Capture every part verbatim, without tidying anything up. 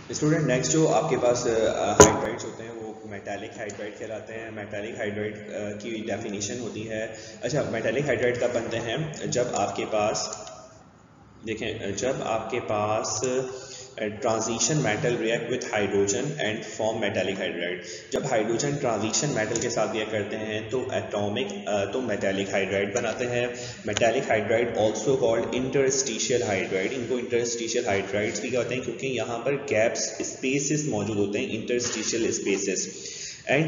Student next जो आपके पास hydrides होते हैं वो मेटालिक हाइड्राइड कहलाते हैं। मेटालिक हाइड्राइड की डेफिनेशन होती है, अच्छा मेटालिक हाइड्राइड कब बनते हैं, जब आपके पास देखें जब आपके पास transition metal react with hydrogen and form metallic hydride. जब हाइड्रोजन ट्रांजिशन मेटल के साथ रिएक्ट करते हैं तो एटॉमिक तो मेटालिक हाइड्राइड बनाते हैं। Metallic hydride also called interstitial hydride. इनको इंटरस्टिशियल हाइड्राइड्स भी कहते हैं क्योंकि यहाँ पर गैप्स स्पेसेस मौजूद होते हैं, interstitial spaces. And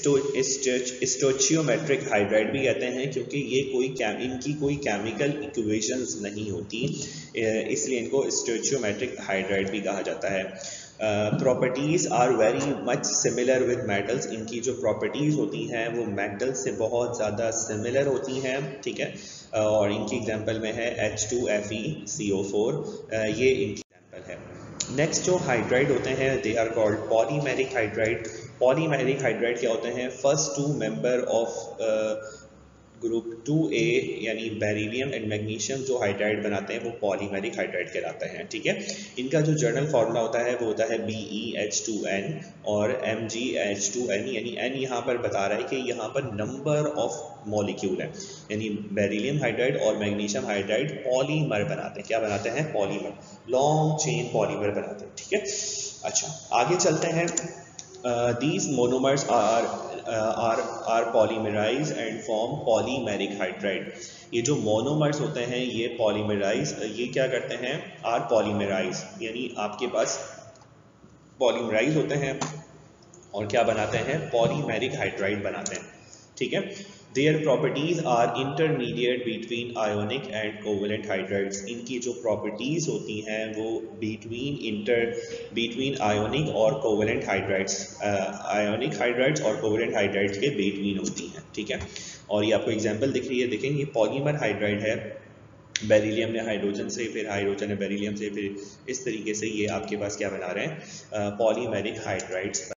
stoichiometric hydride भी कहते हैं क्योंकि ये कोई इनकी कोई केमिकल इक्वेशंस नहीं होती, इसलिए इनको स्टोचियोमेट्रिक हाइड्राइड भी कहा जाता है। Properties are very much similar with metals. इनकी जो प्रॉपर्टीज़ होती हैं वो मेटल से बहुत ज़्यादा सिमिलर होती हैं, ठीक है। और इनकी एग्जांपल में है H two F E C O four, ये इनकी एग्जांपल है। नेक्स्ट जो हाइड्राइड होते हैं they are called polymeric hydride. Polymeric hydride क्या होते हैं, first two member of group two A यानी बेरिलियम एंड मैग्नीशियम जो हाइड्राइड बनाते हैं वो पॉलीमेरिक हाइड्राइड कहलाते हैं, ठीक है। इनका जो जर्नल फार्मूला होता है वो होता है B E H two N और M G H two N, यानी एन यहाँ पर बता रहा है कि यहाँ पर नंबर ऑफ मॉलिक्यूल है, यानी बेरिलियम हाइड्राइड और मैग्नीशियम हाइड्राइड पॉलीमर बनाते हैं। क्या बनाते हैं, पॉलीमर, लॉन्ग चेन पॉलीमर बनाते हैं, ठीक है। अच्छा आगे चलते हैं। These monomers are are are polymerize and form polymeric hydride. ये जो मोनोमर्स होते हैं ये पॉलीमराइज ये क्या करते हैं, आर पॉलीमराइज यानी आपके पास पॉलीमराइज होते हैं और क्या बनाते हैं, पॉलीमेरिक हाइड्राइड बनाते हैं, ठीक है। Their properties are intermediate between ionic and covalent hydrides. इनकी जो प्रॉपर्टीज होती हैं वो बिटवीन इंटर बिटवीन आयोनिक और कोवेलेंट हाइड्राइड्स आयोनिक हाइड्राइड्स और कोवेलेंट हाइड्राइड्स के बिटवीन होती हैं, ठीक है। और ये आपको एग्जांपल दिख रही है, देखें ये पॉलीमर हाइड्राइड है, बेरिलियम ने हाइड्रोजन से, फिर हाइड्रोजन ने बेरिलियम से, फिर इस तरीके से ये आपके पास क्या बना रहे हैं, पॉलीमेरिक हाइड्राइड्स।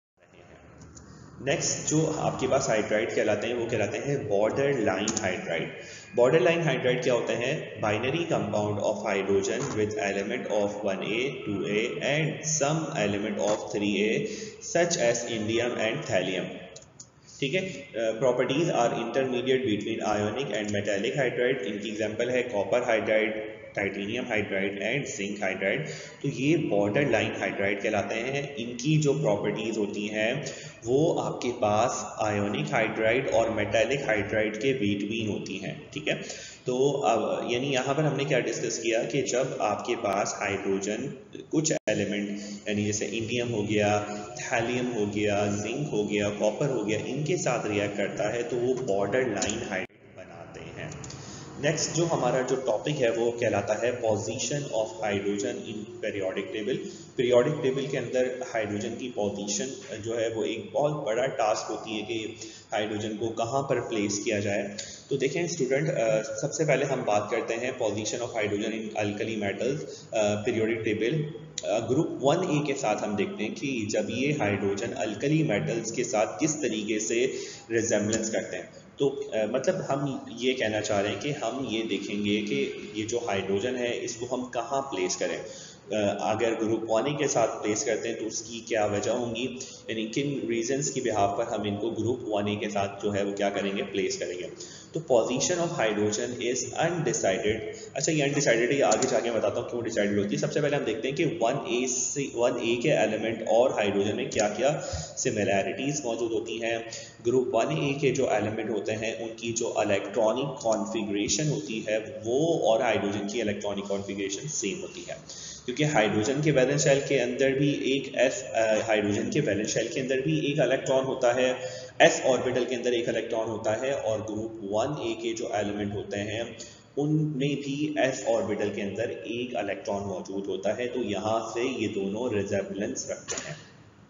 नेक्स्ट जो आपके पास हाइड्राइड कहलाते हैं वो कहलाते हैं border line hydride. Border line hydride क्या होते हैं, binary compound of hydrogen with element of one A, two A and some element of three A such as indium and thallium, ठीक है। Properties are intermediate between ionic and metallic hydride. इनकी example है copper hydride, titanium hydride and zinc hydride. तो ये border line hydride कहलाते हैं। इनकी जो प्रॉपर्टीज होती हैं वो आपके पास आयोनिक हाइड्राइड और मेटालिक हाइड्राइड के बिटवीन होती हैं, ठीक है। तो अब यानी यहाँ पर हमने क्या डिस्कस किया कि जब आपके पास हाइड्रोजन कुछ एलिमेंट यानी जैसे इंडियम हो गया, थैलियम हो गया, जिंक हो गया, कॉपर हो गया, इनके साथ रिएक्ट करता है तो वो बॉर्डर लाइन हाइड्राइड बनाते हैं। नेक्स्ट जो हमारा जो टॉपिक है वो कहलाता है position of hydrogen in periodic table. Periodic table के अंदर हाइड्रोजन की पोजीशन जो है वो एक बहुत बड़ा टास्क होती है कि हाइड्रोजन को कहाँ पर प्लेस किया जाए। तो देखें स्टूडेंट, सबसे पहले हम बात करते हैं position of hydrogen in alkali metals periodic table. Group one A के साथ हम देखते हैं कि जब ये हाइड्रोजन अल्कली मेटल्स के साथ किस तरीके से रिजेम्बलेंस करते हैं। तो आ, मतलब हम ये कहना चाह रहे हैं कि हम ये देखेंगे कि ये जो हाइड्रोजन है इसको हम कहाँ प्लेस करें। आ, अगर ग्रुप वन ए के साथ प्लेस करते हैं तो उसकी क्या वजह होंगी, यानी किन रीजंस की बिहाफ पर हम इनको ग्रुप वन ए के साथ जो है वो क्या करेंगे, प्लेस करेंगे। तो position of hydrogen is undecided. अच्छा ये अनडिसाइडेड है, आगे जाके बताता हूँ क्यों डिसाइडेड होती है। सबसे पहले हम देखते हैं कि वन ए से वन ए के एलिमेंट और हाइड्रोजन में क्या क्या सिमिलैरिटीज़ मौजूद होती हैं। ग्रुप वन ए के जो एलिमेंट होते हैं उनकी जो इलेक्ट्रॉनिक कॉन्फ़िगरेशन होती है वो और हाइड्रोजन की इलेक्ट्रॉनिक कॉन्फ़िगरेशन सेम होती है, क्योंकि हाइड्रोजन के वैलेंस शेल के अंदर भी एक एस हाइड्रोजन के वैलेंस शेल के अंदर भी एक इलेक्ट्रॉन होता है, एस ऑर्बिटल के अंदर एक इलेक्ट्रॉन होता है, और ग्रुप वन ए के जो एलिमेंट होते हैं उनमें भी एस ऑर्बिटल के अंदर एक इलेक्ट्रॉन मौजूद होता है। तो यहाँ से ये दोनों रिजेम्बलेंस रखते हैं।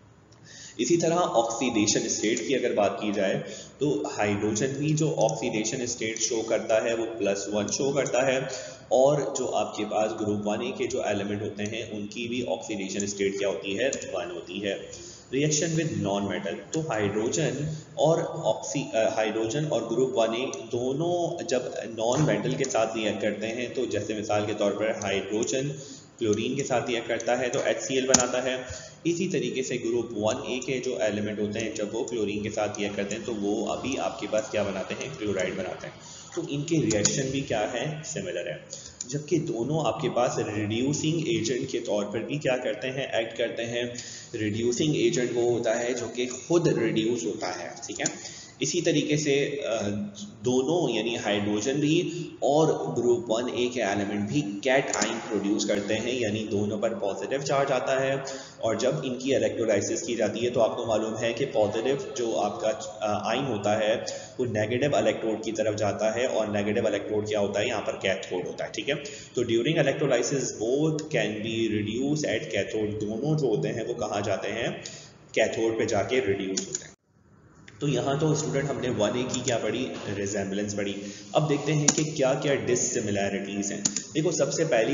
इसी तरह ऑक्सीडेशन स्टेट की अगर बात की जाए तो हाइड्रोजन भी जो ऑक्सीडेशन स्टेट शो करता है वो प्लस वन शो करता है, और जो आपके पास ग्रुप वन ए के जो एलिमेंट होते हैं उनकी भी ऑक्सीडेशन स्टेट क्या होती है, वन होती है। रिएक्शन विद नॉन मेटल, तो हाइड्रोजन और ऑक्सी हाइड्रोजन और ग्रुप वन ए दोनों जब नॉन मेटल के साथ रिएक्ट करते हैं, तो जैसे मिसाल के तौर पर हाइड्रोजन क्लोरीन के साथ रिएक्ट करता है तो एच सी एल बनाता है, इसी तरीके से ग्रुप वन ए के जो एलिमेंट होते हैं जब वो क्लोरीन के साथ रिएक्ट करते हैं तो वो अभी आपके पास क्या बनाते हैं, क्लोराइड बनाते हैं। तो इनके रिएक्शन भी क्या है, सिमिलर है। जबकि दोनों आपके पास रिड्यूसिंग एजेंट के तौर पर भी क्या करते हैं, एक्ट करते हैं। रिड्यूसिंग एजेंट वो होता है जो कि खुद रिड्यूस होता है, ठीक है। इसी तरीके से दोनों यानी हाइड्रोजन भी और ग्रुप वन ए के एलिमेंट भी कैट आइन प्रोड्यूस करते हैं, यानी दोनों पर पॉजिटिव चार्ज आता है। और जब इनकी इलेक्ट्रोलाइसिस की जाती है तो आपको मालूम है कि पॉजिटिव जो आपका आइन होता है वो नेगेटिव इलेक्ट्रोड की तरफ जाता है, और नेगेटिव इलेक्ट्रोड क्या होता है, यहाँ पर कैथोड होता है, ठीक है। तो during electrolysis both can be reduce at cathode, दोनों जो होते हैं वो कहाँ जाते हैं, कैथोड पे जाके रिड्यूस होते हैं। तो यहाँ तो स्टूडेंट हमने वन ए की क्या पढ़ी, रिजेम्बलेंस पढ़ी। अब देखते हैं कि क्या क्या डिससिमिलैरिटीज़ हैं। देखो सबसे पहली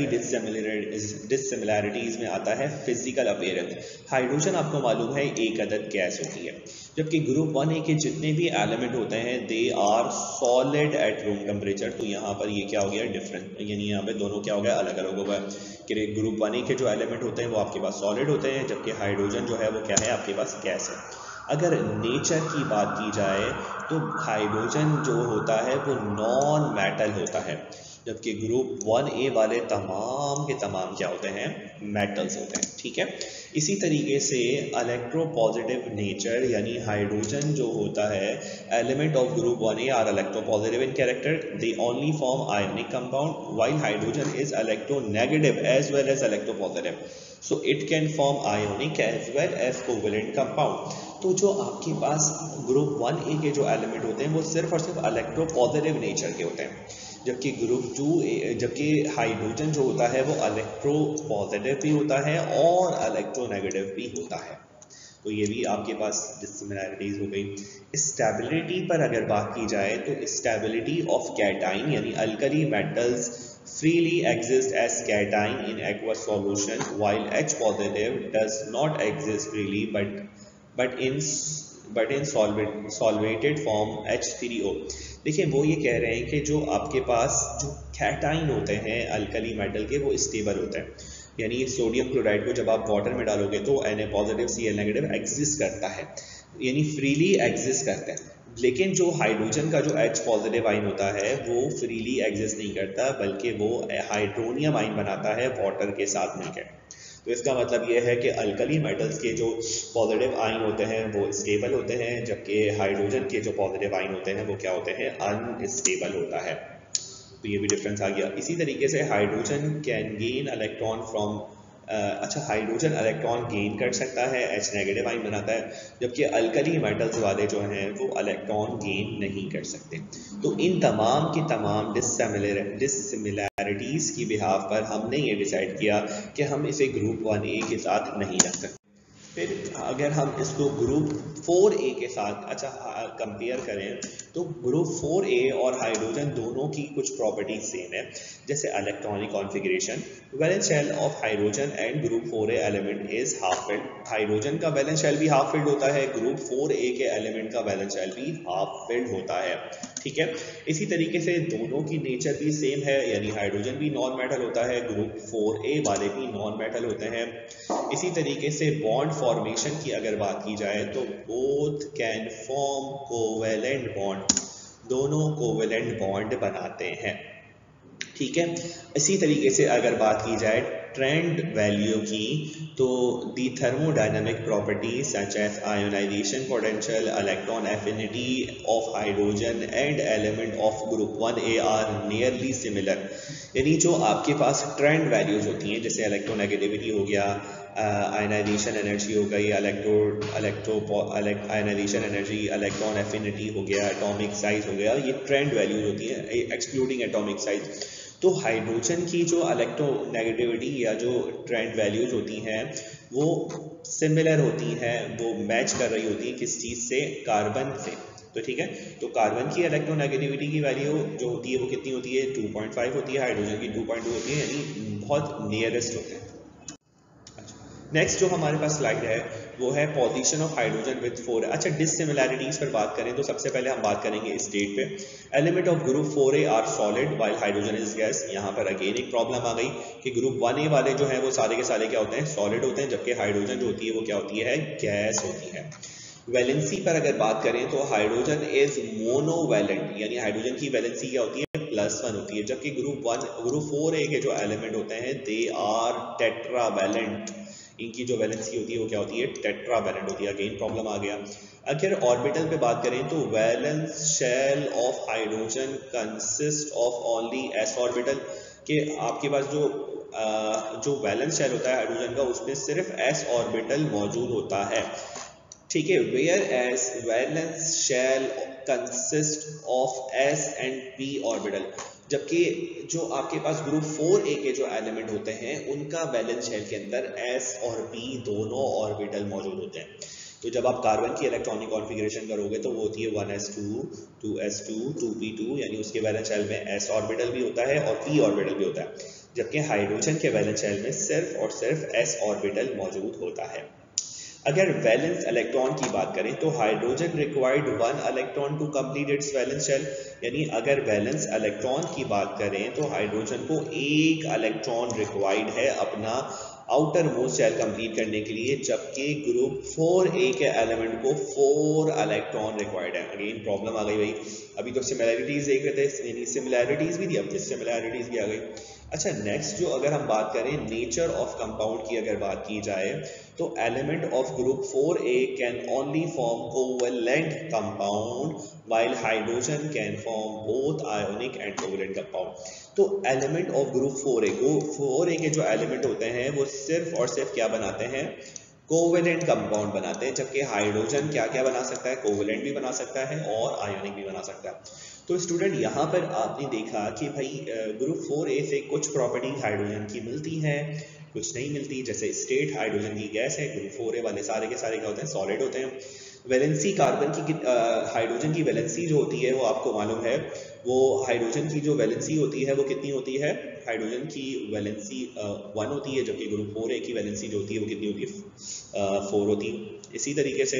डिससिमिलैरिटीज़ में आता है फिजिकल अपीयरेंस। हाइड्रोजन आपको मालूम है एक अदद गैस होती है, जबकि ग्रुप वन ए के जितने भी एलिमेंट होते हैं they are solid at room temperature. तो यहाँ पर ये क्या हो गया, डिफरेंट, यानी यहाँ पे दोनों क्या हो गया, अलग अलग हो गया कि ग्रुप वन ए के जो एलिमेंट होते हैं वो आपके पास सॉलिड होते हैं, जबकि हाइड्रोजन जो है वो क्या है, आपके पास गैस है। अगर नेचर की बात की जाए तो हाइड्रोजन जो होता है वो नॉन मेटल होता है, जबकि ग्रुप वन ए वाले तमाम के तमाम क्या होते हैं, मेटल्स होते हैं, ठीक है। इसी तरीके से इलेक्ट्रोपॉजिटिव नेचर यानी हाइड्रोजन जो होता है, element of group one A are electropositive in character, they only form ionic compound, while hydrogen is electronegative as well as electropositive, so it can form ionic as well as covalent compound. तो जो आपके पास group one A के जो element होते हैं वो सिर्फ और सिर्फ इलेक्ट्रोपॉजिटिव नेचर के होते हैं, जबकि ग्रुप टू जबकि हाइड्रोजन जो होता है वो इलेक्ट्रोपॉजिटिव भी होता है और इलेक्ट्रोनेगेटिव भी होता है। तो ये भी आपके पास डिससिमिलैरिटीज हो गई। स्टेबिलिटी पर अगर बात की जाए तो स्टेबिलिटी ऑफ कैटाइन यानी alkali metals freely exist as cation in aqueous solution, while H positive does not exist freely but but in but in solvent solvated form H three O। देखिए वो ये कह रहे हैं कि जो आपके पास जो कैटाइन होते हैं अल्कली मेटल के वो स्टेबल होते हैं, यानी सोडियम क्लोराइड को जब आप वाटर में डालोगे तो Na positive Cl negative exist करता है, यानी फ्रीली एग्जिस्ट करते हैं। लेकिन जो हाइड्रोजन का जो H पॉजिटिव आइन होता है वो फ्रीली एग्जिस्ट नहीं करता, बल्कि वो हाइड्रोनियम आइन बनाता है वाटर के साथ मिलकर। तो इसका मतलब ये है कि अल्कली मेटल्स के जो पॉजिटिव आइन होते हैं वो स्टेबल होते हैं, जबकि हाइड्रोजन के जो पॉजिटिव आइन होते हैं वो क्या होते हैं, अनस्टेबल होता है। तो ये भी डिफरेंस आ गया। इसी तरीके से hydrogen can gain electron from अच्छा हाइड्रोजन इलेक्ट्रॉन गेन कर सकता है, H नेगेटिव आइन बनाता है, जबकि अल्कली मेटल्स वाले जो हैं वो इलेक्ट्रॉन गेन नहीं कर सकते। तो इन तमाम की तमाम डिससिमिलर डिससिमिलैरिटीज़ की बिहाफ पर हमने ये डिसाइड किया कि हम इसे ग्रुप वन ए के साथ नहीं रख सकते। फिर अगर हम इसको ग्रुप फोर ए के साथ अच्छा कंपेयर करें तो ग्रुप फोर ए और हाइड्रोजन दोनों की कुछ प्रॉपर्टीज सेम है, जैसे electronic configuration. Valence shell of hydrogen and group four A element is half filled. Hydrogen का वैलेंस शेल भी हाफ फिल्ड होता है, ग्रुप फोर ए के एलिमेंट का वैलेंस शेल भी हाफ फिल्ड होता है, ठीक है। इसी तरीके से दोनों की नेचर भी सेम है, यानी हाइड्रोजन भी नॉन मेटल होता है, ग्रुप फोर ए वाले भी नॉन मेटल होते हैं। इसी तरीके से बॉन्ड फॉर्मेशन की अगर बात की जाए तो both can form covalent bond, दोनों कोवेलेंट बॉन्ड बनाते हैं, ठीक है। इसी तरीके से अगर बात की जाए ट्रेंड वैल्यू की तो the thermodynamic properties such as ionization potential, electron affinity of hydrogen and element of group one A are nearly similar. यानी जो आपके पास ट्रेंड वैल्यूज होती हैं जैसे इलेक्ट्रोनेगेटिविटी हो गया, आयनाइजेशन एनर्जी हो गई, electro electro ionization energy, electron affinity हो गया, एटॉमिक साइज हो गया, ये ट्रेंड वैल्यूज होती हैं एक्सक्लूडिंग एटॉमिक साइज। तो हाइड्रोजन की जो इलेक्ट्रोनेगेटिविटी या जो ट्रेंड वैल्यूज होती हैं वो सिमिलर होती हैं, वो मैच कर रही होती हैं किस चीज़ से, कार्बन से। तो ठीक है, तो कार्बन की इलेक्ट्रोनेगेटिविटी की वैल्यू जो होती है वो कितनी होती है, टू पॉइंट फाइव होती है, हाइड्रोजन की टू पॉइंट टू होती है, यानी बहुत नियरेस्ट होते हैं। नेक्स्ट जो हमारे पास स्लाइड है वो है position of hydrogen with four. अच्छा, डिसिमिलैरिटीज पर बात करें तो सबसे पहले हम बात करेंगे स्टेट पे। Element of group four A are solid while hydrogen is gas. यहाँ पर अगेन एक प्रॉब्लम आ गई कि ग्रुप वन ए वाले जो हैं वो सारे के सारे क्या होते हैं, सॉलिड होते हैं, जबकि हाइड्रोजन जो होती है वो क्या होती है, गैस होती है। वैलेंसी पर अगर बात करें तो हाइड्रोजन इज मोनोवैलेंट, यानी हाइड्रोजन की वैलेंसी क्या होती है, प्लस वन होती है, जबकि group one group four A के जो एलिमेंट होते हैं दे आर टेट्रावैलेंट, इनकी जो वैलेंसी होती है वो क्या होती है, टेट्रावैलेंट होती है। अगेन प्रॉब्लम आ गया। अगर ऑर्बिटल पे बात करें तो valence shell of hydrogen consist of only S orbital, कि आपके पास जो आ, जो वैलेंस शेल होता है हाइड्रोजन का उसमें सिर्फ एस ऑर्बिटल मौजूद होता है, ठीक है। Whereas valence shell consist of S and P orbital, जबकि जो आपके पास ग्रुप फोर ए के जो एलिमेंट होते हैं उनका वैलेंस शेल के अंदर एस और पी दोनों ऑर्बिटल मौजूद होते हैं। तो जब आप कार्बन की इलेक्ट्रॉनिक कॉन्फ़िगरेशन करोगे तो वो होती है one S two, two S two, two P two, यानी उसके वैलेंस शेल में एस ऑर्बिटल भी होता है और पी ऑर्बिटल भी होता है, जबकि हाइड्रोजन के वैलेंस शेल में सिर्फ और सिर्फ एस ऑर्बिटल मौजूद होता है। अगर वैलेंस इलेक्ट्रॉन की बात करें तो hydrogen required one electron to complete its valence shell, यानी अगर वैलेंस इलेक्ट्रॉन की बात करें तो हाइड्रोजन को एक इलेक्ट्रॉन रिक्वायर्ड है अपना आउटर मोस्ट शेल कंप्लीट करने के लिए, जबकि ग्रुप फोर ए के एलिमेंट को फोर इलेक्ट्रॉन रिक्वायर्ड है। अगेन प्रॉब्लम आ गई भाई, अभी तो सिमिलैरिटीज देख रहे थे, यानी सिमिलैरिटीज भी थी, अब डिसिमिलैरिटीज भी आ गई। अच्छा, नेक्स्ट जो अगर हम बात करें नेचर ऑफ कंपाउंड की अगर बात की जाए तो element of group four A can only form covalent compound while hydrogen can form both ionic and covalent compound। तो element of group four A, group four A के जो एलिमेंट होते हैं वो सिर्फ और सिर्फ क्या बनाते हैं, कोवेलेंट कंपाउंड बनाते हैं, जबकि हाइड्रोजन क्या क्या बना सकता है, कोवेलेंट भी बना सकता है और आयोनिक भी बना सकता है। तो स्टूडेंट यहाँ पर आपने देखा कि भाई ग्रुप फोर ए से कुछ प्रॉपर्टीज हाइड्रोजन की मिलती हैं, कुछ नहीं मिलती। जैसे स्टेट हाइड्रोजन की गैस है, ग्रुप फोर ए वाले सारे के सारे क्या होते हैं, सॉलिड होते हैं। वैलेंसी कार्बन की हाइड्रोजन की वैलेंसी जो होती है वो आपको मालूम है, वो हाइड्रोजन की जो वैलेंसी होती है वो कितनी होती है, हाइड्रोजन की वैलेंसी वन होती है, जबकि ग्रुप फोर ए की वैलेंसी जो होती है वो कितनी होती है, फोर होती है। इसी तरीके से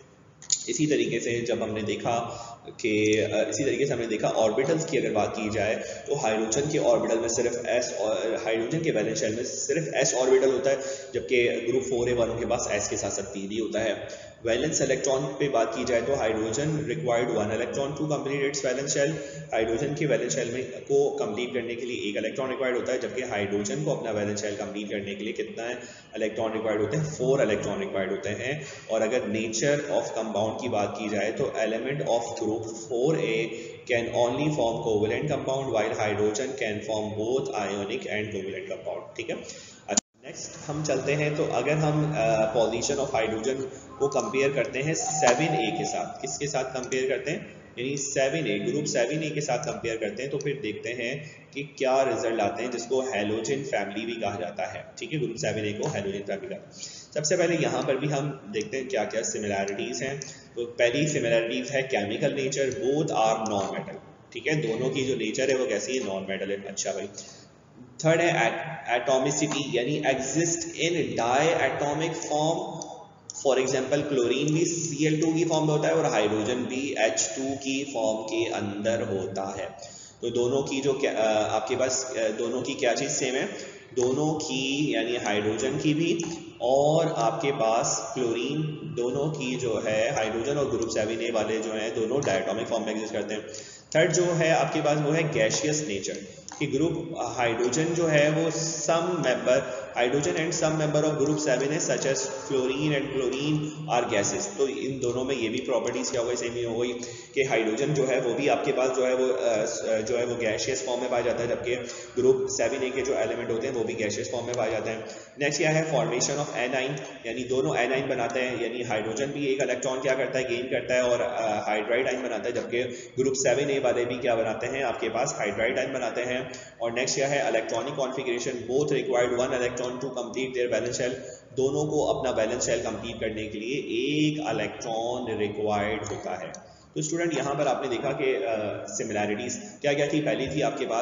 इसी तरीके से जब हमने देखा कि इसी तरीके से हमने देखा ऑर्बिटल्स की अगर बात की जाए तो हाइड्रोजन के ऑर्बिटल में सिर्फ एस और हाइड्रोजन के वैलेंस शेल में सिर्फ एस ऑर्बिटल होता है, जबकि ग्रुप फोर ए वालों के पास एस के साथ साथ पी भी होता है। वैलेंस इलेक्ट्रॉन पे बात की जाए तो hydrogen required one electron to complete its valence shell, hydrogen के वैलेंस शेल में को कंप्लीट करने के लिए एक इलेक्ट्रॉन रिक्वायर्ड होता है, जबकि हाइड्रोजन को अपना वैलेंस शेल कंप्लीट करने के लिए कितना है इलेक्ट्रॉन रिक्वायर्ड होते हैं, फोर इलेक्ट्रॉन रिक्वायर्ड होते हैं। और अगर नेचर ऑफ कंपाउंड की बात की जाए तो element of group four A can only form covalent compound while hydrogen can form both ionic and covalent compound, ठीक है। नेक्स्ट हम चलते हैं, तो अगर हम पोजीशन ऑफ हाइड्रोजन को कंपेयर करते हैं सेवन ए के साथ, किसके साथ कंपेयर करते हैं, यानी seven A group seven A के साथ कंपेयर करते हैं, तो फिर देखते हैं कि क्या रिजल्ट आते हैं, जिसको हैलोजन फैमिली भी कहा जाता है, ठीक है। ग्रुप सेवन ए को हैलोजन फैमिली का। सबसे पहले यहाँ पर भी हम देखते हैं क्या क्या सिमिलैरिटीज हैं। तो पहली सिमिलैरिटीज है chemical nature, both are non metal, ठीक है, दोनों की जो नेचर है वो कैसी है, नॉन मेटल है। अच्छा भाई, थर्ड है एटॉमिसिटी, यानी exist in diatomic form, for example chlorine भी सी एल टू की फॉर्म में होता है और हाइड्रोजन भी एच टू की फॉर्म के अंदर होता है। तो दोनों की जो आपके पास दोनों की क्या चीज़ सेम है, दोनों की यानी हाइड्रोजन की भी और आपके पास क्लोरीन, दोनों की जो है हाइड्रोजन और ग्रुप सेवन ए वाले जो हैं दोनों डायटोमिक फॉर्म में एग्जिस्ट करते हैं। थर्ड जो है आपके पास वो है गैसियस नेचर, कि ग्रुप हाइड्रोजन जो है वो some member hydrogen and some member of group seven है such as fluorine and chlorine are gases. तो इन दोनों में ये भी प्रॉपर्टीज क्या हो गई, सेम ही हो गई कि हाइड्रोजन जो है वो भी आपके पास जो है वो जो है वो गैसियस फॉर्म में पाया जाता है, जबकि ग्रुप सेवन ए के जो एलिमेंट होते हैं वो भी गैसियस फॉर्म में पाए जाते हैं। नेक्स्ट क्या है, फॉर्मेशन ऑफ एनाइन, यानी दोनों एनाइन बनाते हैं, यानी हाइड्रोजन भी एक इलेक्ट्रॉन क्या करता है, गेन करता है और हाइड्राइड आइन बनाता है, जबकि ग्रुप सेवन ए वाले भी क्या बनाते हैं, आपके पास हाइड्राइड आइन बनाते हैं। और नेक्स्ट क्या है, electronic configuration, both required one electron to complete their valence shell, दोनों को अपना वैलेंस शेल कंप्लीट करने के लिए एक इलेक्ट्रॉन रिक्वायर्ड होता है। तो स्टूडेंट यहाँ पर आपने देखा कि सिमिलैरिटीज क्या क्या थी, पहली थी आपके पास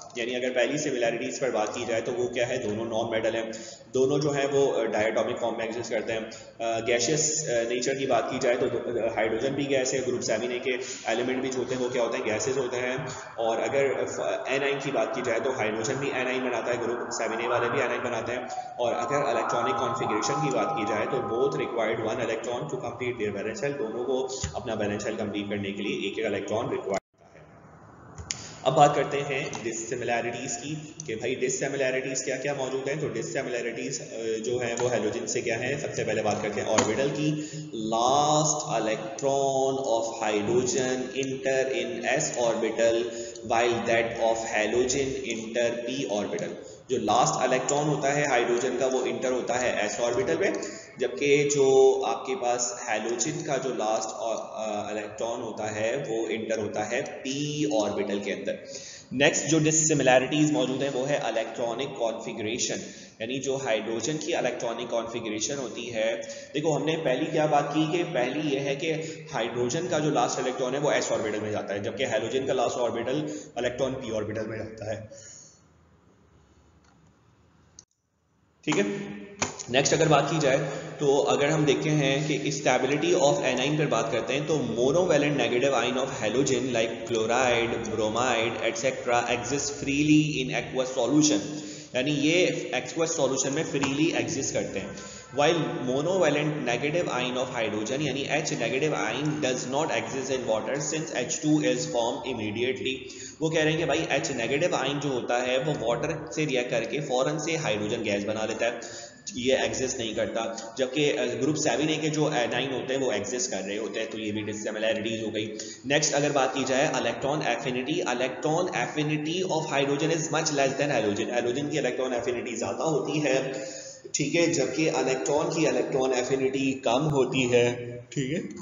यानी अगर पहली सिमिलैरिटीज पर बात की जाए तो वो क्या है, दोनों नॉन मेटल हैं, दोनों जो है वो डायटोमिक फॉर्म में एग्जिस्ट करते हैं। गैशियस नेचर की बात की जाए तो हाइड्रोजन भी गैस है, ग्रुप सेवन ए के एलिमेंट भी जो होते हैं वो क्या होते हैं, गैसेज होते हैं। और अगर एनाइन की बात की जाए तो हाइड्रोजन भी एनाइन बनाता है, ग्रुप सेवन ए वाले भी एनाइन बनाते हैं। और अगर इलेक्ट्रॉनिक कॉन्फ़िगरेशन की बात की जाए तो both required one electron to complete their valence shell, दोनों को अपना वैलेंस शेल कंप्लीट करने के लिए एक एक इलेक्ट्रॉन रिक्वायर्ड। अब बात करते हैं डिसिमिलैरिटीज़ की कि भाई डिसिमिलैरिटीज़ क्या क्या मौजूद हैं। तो डिसिमिलैरिटीज़ जो है वो हैलोजन से क्या है, सबसे पहले बात करते हैं ऑर्बिटल की। Last electron of hydrogen enter in S orbital while that of halogen enter p orbital। जो लास्ट इलेक्ट्रॉन होता है हाइड्रोजन का वो इंटर होता है एस ऑर्बिटल में, जबकि जो आपके पास हैलोजन का जो लास्ट इलेक्ट्रॉन होता है वो इंटर होता है पी ऑर्बिटल के अंदर। नेक्स्ट जो डिसिमिलैरिटीज मौजूद है वो है इलेक्ट्रॉनिक कॉन्फ़िगरेशन, यानी जो हाइड्रोजन की इलेक्ट्रॉनिक कॉन्फ़िगरेशन होती है। देखो हमने पहली क्या बात की कि पहली ये है कि हाइड्रोजन का जो लास्ट इलेक्ट्रॉन है वो एस ऑर्बिटल में जाता है, जबकि हैलोजन का last orbital electron P orbital में जाता है। ठीक है, नेक्स्ट अगर बात की जाए तो अगर हम देखते हैं कि स्टेबिलिटी ऑफ एनाइन पर बात करते हैं तो monovalent negative ion of halogen like chloride, bromide etcetera exist freely in aqueous solution, यानी ये एक्वस सॉल्यूशन में फ्रीली एग्जिस्ट करते हैं। While monovalent negative ion of hydrogen यानी H negative ion does not exist in water since H two is form immediately. वो कह रहे हैं कि भाई H नेगेटिव आयन जो होता है वो वाटर से रिएक्ट करके फौरन से हाइड्रोजन गैस बना लेता है, ये एग्जिस्ट नहीं करता। जबकि ग्रुप सेवन ए के जो एनाइन होते हैं वो एग्जिस्ट कर रहे होते हैं, तो ये भी डिसिमिलैरिटीज हो गई। नेक्स्ट अगर बात की जाए electron affinity, electron affinity of hydrogen is much less than halogen, halogen की इलेक्ट्रॉन एफिनिटी ज़्यादा होती है, ठीक है, जबकि इलेक्ट्रॉन की इलेक्ट्रॉन एफिनिटी कम होती है। ठीक है,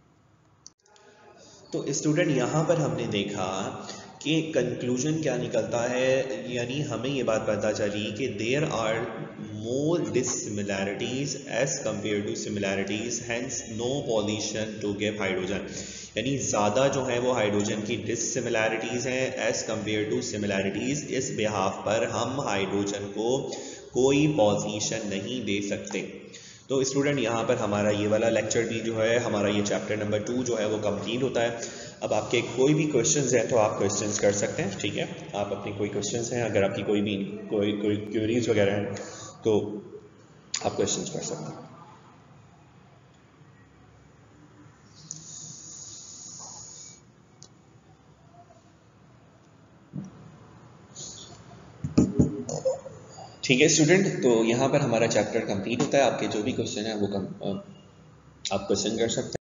तो स्टूडेंट यहाँ पर हमने देखा कि कंक्लूजन क्या निकलता है, यानी हमें ये बात पता चली कि there are more dissimilarities as compared to similarities, hence no position to give hydrogen, यानी ज़्यादा जो है वो हाइड्रोजन की डिसिमिलैरिटीज हैं एज कंपेयर टू सिमिलैरिटीज। इस बिहाफ पर हम हाइड्रोजन को कोई पोजीशन नहीं दे सकते। तो स्टूडेंट यहाँ पर हमारा ये वाला लेक्चर भी जो है, हमारा ये चैप्टर नंबर टू जो है वो कंप्लीट होता है। अब आपके कोई भी क्वेश्चंस हैं तो आप क्वेश्चंस कर सकते हैं, ठीक है, आप अपनी कोई क्वेश्चंस हैं, अगर आपकी कोई भी कोई कोई क्वेरीज वगैरह हैं तो आप क्वेश्चंस कर सकते हैं। ठीक है स्टूडेंट, तो यहाँ पर हमारा चैप्टर कंप्लीट होता है। आपके जो भी क्वेश्चन है वो कम, आप क्वेश्चन कर सकते हैं।